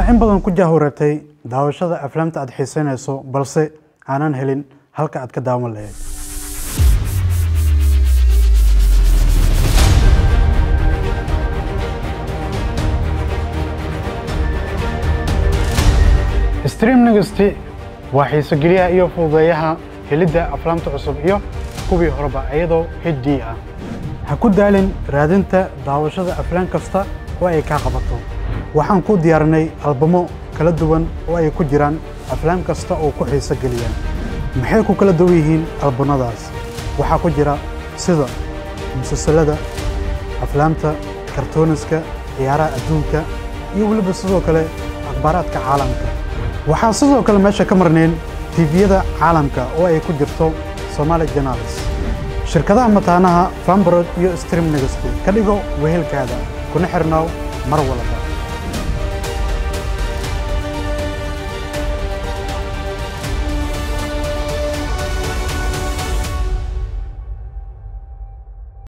waxaa in badan ku jahwareertay daawashada aflaamta aad xiisaynayso balse aanan helin halka aad ka daawan lahayd. Stream Next waa xiiso geliyaha iyo fududeeyaha helidda aflaamta cusub iyo kuwii horeba iyadoo HD ah. Ha ku daalin raadinta daawashada aflaan kasta oo ay ka qabato. Waxaan ku diyaarinay albamo kala duwan oo ay ku jiraan aflaam kasta oo ku xiiso geliya. Maxay ku kala duwan yihiin albamadaas? Waxaa ku jira sida musalsalada, aflaamta, kartooniska, ciyaaraha adduunka iyo waliba sidoo kale akhbaaraadka caalamka. waxaa sidoo kale meesha ka marneen TV-yada caalamka oo ay ku jirto Somali Channels. shirkadaha mataanaha Fanbird iyo Stream Next ka dhigo wehelkaada kuna xirnaaw mar walba.